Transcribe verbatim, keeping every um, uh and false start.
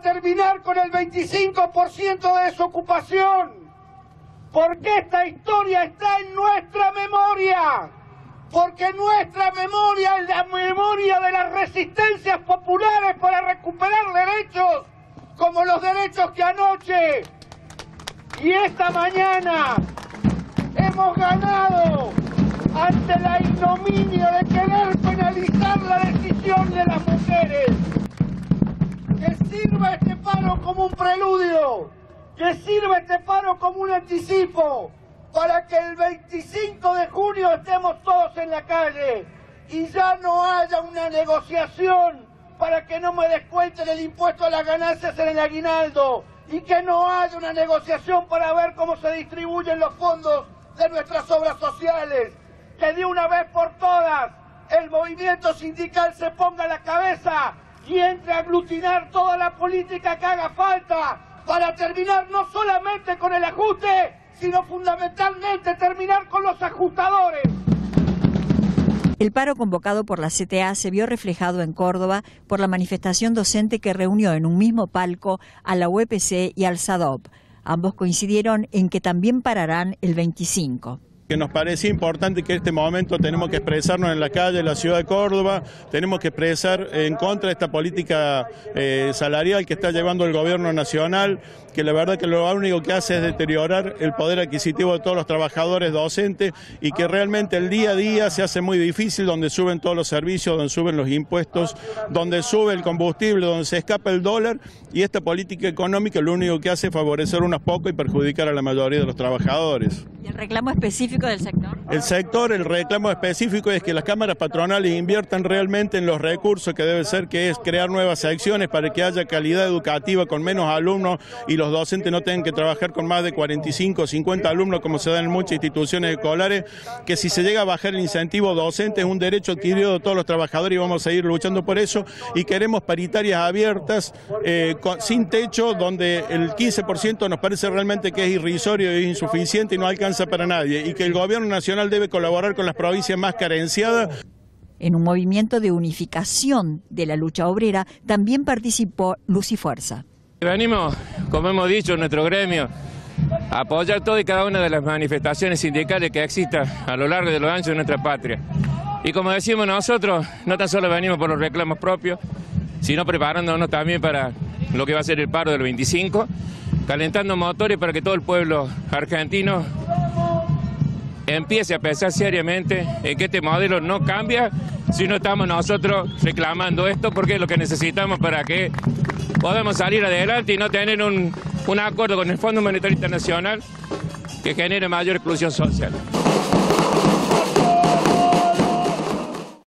terminar con el veinticinco por ciento de desocupación. Porque esta historia está en nuestra memoria. Porque nuestra memoria es la memoria de las resistencias populares para recuperar derechos, como los derechos que anoche y esta mañana hemos ganado ante la ignominia de querer penalizar la decisión de las mujeres. Que sirva este paro como un preludio, que sirva este paro como un anticipo, para que el veinticinco de junio estemos todos en la calle y ya no haya una negociación para que no me descuenten el impuesto a las ganancias en el aguinaldo y que no haya una negociación para ver cómo se distribuyen los fondos de nuestras obras sociales. Que de una vez por todas el movimiento sindical se ponga a la cabeza y entre a aglutinar toda la política que haga falta para terminar no solamente con el ajuste, sino fundamentalmente terminar con los ajustadores. El paro convocado por la C T A se vio reflejado en Córdoba por la manifestación docente que reunió en un mismo palco a la U E P C y al S A D O P. Ambos coincidieron en que también pararán el veinticinco. Que nos parecía importante que en este momento tenemos que expresarnos en la calle de la ciudad de Córdoba, tenemos que expresar en contra de esta política eh, salarial que está llevando el gobierno nacional, que la verdad que lo único que hace es deteriorar el poder adquisitivo de todos los trabajadores docentes y que realmente el día a día se hace muy difícil, donde suben todos los servicios, donde suben los impuestos, donde sube el combustible, donde se escapa el dólar, y esta política económica lo único que hace es favorecer unos pocos y perjudicar a la mayoría de los trabajadores. ¿Y el reclamo específico del sector? El sector, el reclamo específico es que las cámaras patronales inviertan realmente en los recursos que debe ser, que es crear nuevas secciones para que haya calidad educativa con menos alumnos y los docentes no tengan que trabajar con más de cuarenta y cinco o cincuenta alumnos como se da en muchas instituciones escolares, que si se llega a bajar el incentivo docente es un derecho adquirido de todos los trabajadores y vamos a seguir luchando por eso, y queremos paritarias abiertas, eh, con, sin techo, donde el quince por ciento nos parece realmente que es irrisorio e insuficiente y no alcanza para nadie, y que el gobierno nacional debe colaborar con las provincias más carenciadas. En un movimiento de unificación de la lucha obrera también participó Luz y Fuerza. Venimos, como hemos dicho, nuestro gremio, a apoyar todas y cada una de las manifestaciones sindicales que existan a lo largo de los anchos de nuestra patria. Y como decimos nosotros, no tan solo venimos por los reclamos propios, sino preparándonos también para lo que va a ser el paro del veinticinco, calentando motores para que todo el pueblo argentino empiece a pensar seriamente en que este modelo no cambia si no estamos nosotros reclamando esto, porque es lo que necesitamos para que podamos salir adelante y no tener un, un acuerdo con el Fondo Monetario Internacional que genere mayor exclusión social.